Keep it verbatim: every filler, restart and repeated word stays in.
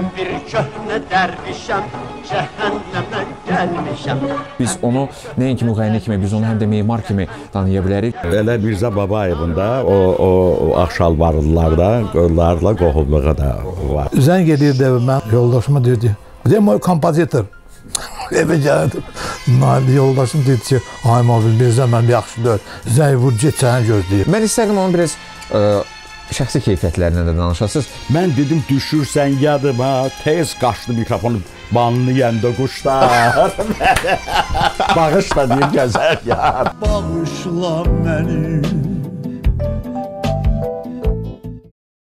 Mən bir köhnə dərvişəm, cəhənnəmə gəlmişəm. Biz onu nəinki müğənni kimi, biz onu həm də memar kimi tanıya bilərik. Elə Mirzə Babayevin da o, o, o Ağşalvarlılarda, qollarla qohumluğa da var. Zəng edirdi mən yoldaşıma deyirdi, deyəm o kompozitor. Evə gəldim. Yoldaşım dedi ki, ay Mobil, Mirzə mənim yaxşı deyil. Zəng vur, get səni gözləyir. Mən istərdim onun biraz ə, şəxsi keyfiyyətlərindən də danışasınız. Mən dedim, düşürsən yadıma, tez qaçdı mikrofonu, banını yəndə quşlar. Bağışla deyir, gəzər ya. Bağışla məni.